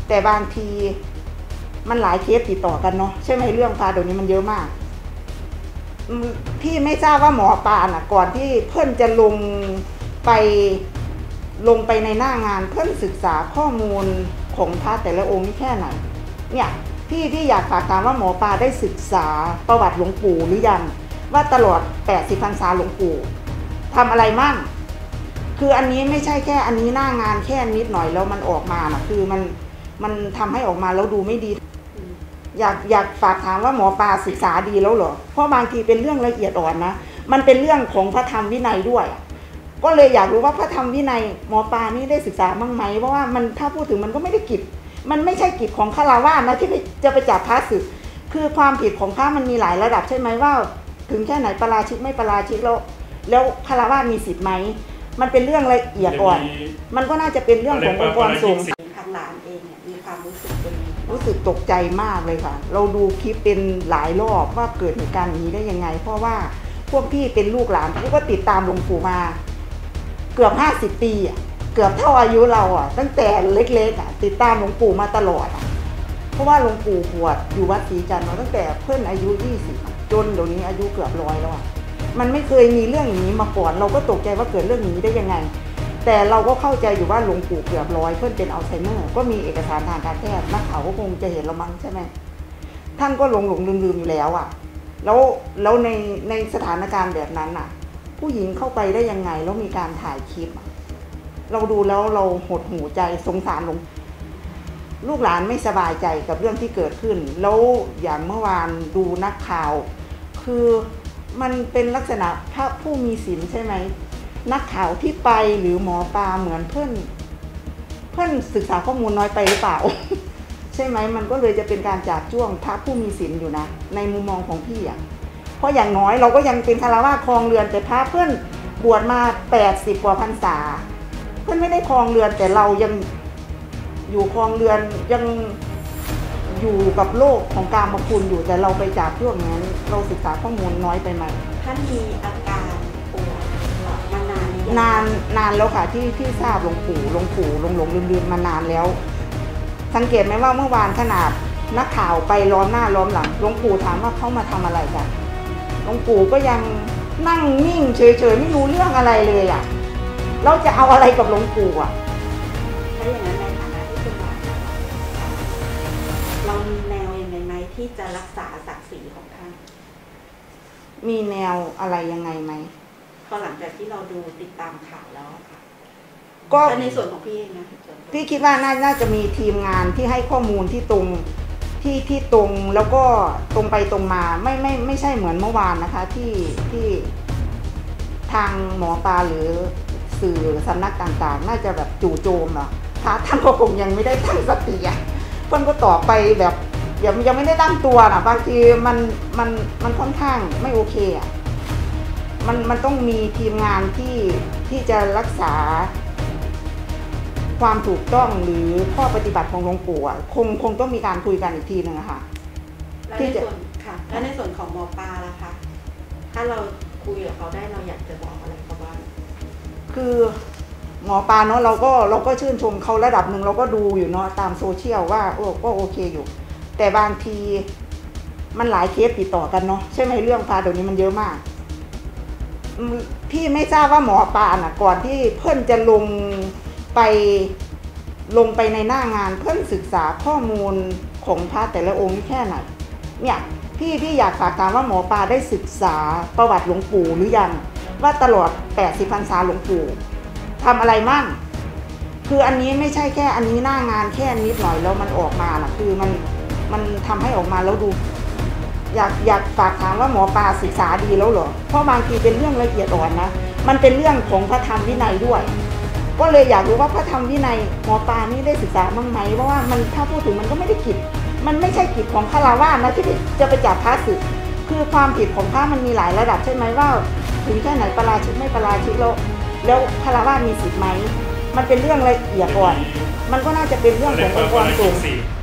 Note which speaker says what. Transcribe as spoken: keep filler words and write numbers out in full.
Speaker 1: แต่บางทีมันหลายเคสติดต่อกันเนาะใช่ไหมเรื่องพาเดี๋ยวนี้มันเยอะมากพี่ไม่ทราบว่าหมอปลาน่ะก่อนที่เพิ่นจะลงไปลงไปในหน้างานเพิ่นศึกษาข้อมูลของพระแต่ละองค์นี่แค่ไหนเนี่ยพี่ที่อยากฝากถามว่าหมอปลาได้ศึกษาประวัติหลวงปู่หรือยังว่าตลอดแปดสิบพรรษาหลวงปู่ทำอะไรมั่งคืออันนี้ไม่ใช่แค่อันนี้หน้างานแค่นิดหน่อยแล้วมันออกมาน่ะคือมันมันทำให้ออกมาแล้วดูไม่ดีอยากอยากฝากถามว่าหมอปลาศึกษาดีแล้วเหรอเพราะบางทีเป็นเรื่องละเอียดอ่อนนะมันเป็นเรื่องของพระธรรมวินัยด้วยก็เลยอยากรู้ว่าพระธรรมวินัยหมอปลานี่ได้ศึกษาบ้างไหมเพราะว่ามันถ้าพูดถึงมันก็ไม่ได้กิจมันไม่ใช่กิจของฆราวาสนะที่จะไปจับพระศึกคือความผิดของพระมันมีหลายระดับใช่ไหมว่าถึงแค่ไหนปาราชิกไม่ปาราชิกแล้วแล้วฆราวาสมีสิทธิ์ไหมมันเป็นเรื่องละเอียดอ่อนมันก็น่าจะเป็นเรื่องขององค์กรสงฆ์
Speaker 2: ทางหลานเองเนี่ยมีความรู้สึกเป็น
Speaker 1: รู้สึกตกใจมากเลยค่ะเราดูคลิปเป็นหลายรอบว่าเกิดเหตุการณ์นี้ได้ยังไงเพราะว่าพวกพี่เป็นลูกหลานพี่ก็ติดตามหลวงปู่มาเกือบห้าสิบปีอ่ะเกือบเท่าอายุเราอ่ะตั้งแต่เล็กๆอ่ะติดตามหลวงปู่มาตลอดอ่ะเพราะว่าหลวงปู่บวชอยู่วัดศรีจันทร์มาตั้งแต่เพิ่นอายุยี่สิบจนเดี๋ยวนี้อายุเกือบร้อยแล้วอ่ะมันไม่เคยมีเรื่องอย่างนี้มาก่อนเราก็ตกใจว่าเกิดเรื่องนี้ได้ยังไงแต่เราก็เข้าใจอยู่ว่าหลวงปู่เกือบร้อยเพิ่นเป็นอัลไซเมอร์ก็มีเอกสารทางการแพทย์นักข่าวก็คงจะเห็นเรามั้งใช่ไหมท่านก็หลงหลงลืมลืมอยู่แล้วอ่ะแล้วแล้วในในสถานการณ์แบบนั้นอ่ะผู้หญิงเข้าไปได้ยังไงแล้วมีการถ่ายคลิปเราดูแล้วเราหดหูใจสงสารหลวงลูกหลานไม่สบายใจกับเรื่องที่เกิดขึ้นแล้วอย่างเมื่อวานดูนักข่าวคือมันเป็นลักษณะพระผู้มีศีลใช่ไหมนักข่าวที่ไปหรือหมอปลาเหมือนเพื่อนเพื่อนศึกษาข้อมูลน้อยไปหรือเปล่า ใช่ไหมมันก็เลยจะเป็นการจับจ้วงพระผู้มีศีลอยู่นะในมุมมองของพี่อ่ะเพราะอย่างน้อยเราก็ยังเป็นคฤหัสถ์ครองเรือนแต่พระเพื่อนบวชมาแปดสิบกว่าพรรษาเพื่อนไม่ได้ครองเรือนแต่เรายังอยู่ครองเรือนยังอยู่กับโลกของกามคุณอยู่แต่เราไปจับจ้วงนั้นเราศึกษาข้อมูลน้อยไปไหม
Speaker 2: ท่านมีอาการป่วยมานาน
Speaker 1: นานนานแล้วค่ะที่ที่ทราบหลวงปู่หลวงปู่หลงหลงลืมลืมมานานแล้วสังเกตไหมว่าเมื่อวานขนาดนักข่าวไปล้อมหน้าล้อมหลังหลวงปู่ถามว่าเขามาทำอะไรกันหลวงปู่ก็ยังนั่งนิ่งเฉยๆไม่รู้เรื่องอะไรเลยอ่ะเราจะเอาอะไรกับหลวงปู่อ่ะ
Speaker 2: ถ้าอย่างนั้นในฐานะที่เป็นหลานเรามีแนวยังไงไหมที่จะรักษาศักดิ์ศรีของท่าน
Speaker 1: มีแนวอะไรยังไงไหม
Speaker 2: พอหลังจากที่เราดูติดตามข่าวแล้วค่ะ
Speaker 1: ก็
Speaker 2: ในส่วนของพี่เองนะ
Speaker 1: พี่คิดว่าน่าจะมีทีมงานที่ให้ข้อมูลที่ตรงที่ที่ตรงแล้วก็ตรงไปตรงมาไม่ไม่ไม่ใช่เหมือนเมื่อวานนะคะที่ที่ทางหมอปลาหรือสื่อสำนักต่างๆน่าจะแบบจู่โจมอ่ะพระท่านก็คงยังไม่ได้ตั้งสติอ่ะเพื่อนก็ตอบไปแบบยังยังไม่ได้ตั้งตัวนะบางทีมันมันมันค่อนข้างไม่โอเคอ่ะมันมันต้องมีทีมงานที่ที่จะรักษาความถูกต้องหรือข้อปฏิบัติของหลวงปู่อ่ะคงคงต้องมีการคุยกันอีกทีหนึ่งอะค่ะ
Speaker 2: แล้วในส่วนค่ะแล้วในส่วนของหมอปลาล่ะคะถ้าเราคุยกับเขาได้เราอยากจะบอกอะไรเขาบ้าง
Speaker 1: คือหมอปลาเนาะเราก็เราก็ชื่นชมเขาระดับหนึ่งเราก็ดูอยู่เนาะตามโซเชียลว่าโอ้ก็โอเคอยู่แต่บางทีมันหลายเคสติดต่อกันเนาะใช่ไหมเรื่องพาเดี๋ยวนี้มันเยอะมากพี่ไม่ทราบว่าหมอปลาน่ะก่อนที่เพิ่นจะลงไปลงไปในหน้างานเพิ่นศึกษาข้อมูลของพระแต่ละองค์นี่แค่ไหนเนี่ยพี่พี่อยากฝากถามว่าหมอปลาได้ศึกษาประวัติหลวงปู่หรือยังว่าตลอดแปดสิบพรรษาหลวงปู่ทำอะไรมั่งคืออันนี้ไม่ใช่แค่อันนี้หน้างานแค่นิดหน่อยแล้วมันออกมาน่ะคือมันมันทำให้ออกมาแล้วดูอยากอยากฝากถามว่าหมอปลาศึกษาดีแล้วเหรอเพราะบางทีเป็นเรื่องละเอียดอ่อนนะมันเป็นเรื่องของพระธรรมวินัยด้วยก็เลยอยากรู้ว่าพระธรรมวินัยหมอปลานี่ได้ศึกษาบ้างไหมเพราะว่ามันถ้าพูดถึงมันก็ไม่ได้กิจมันไม่ใช่กิจของฆราวาสนะที่จะไปจับพระศึกคือความผิดของพระมันมีหลายระดับใช่ไหมว่าถึงแค่ไหนปาราชิกไม่ปาราชิกแล้วแล้วฆราวาสมีสิทธิ์ไหมมันเป็นเรื่องละเอียดอ่อนมันก็น่าจะเป็นเรื่องขององค์กรสงฆ์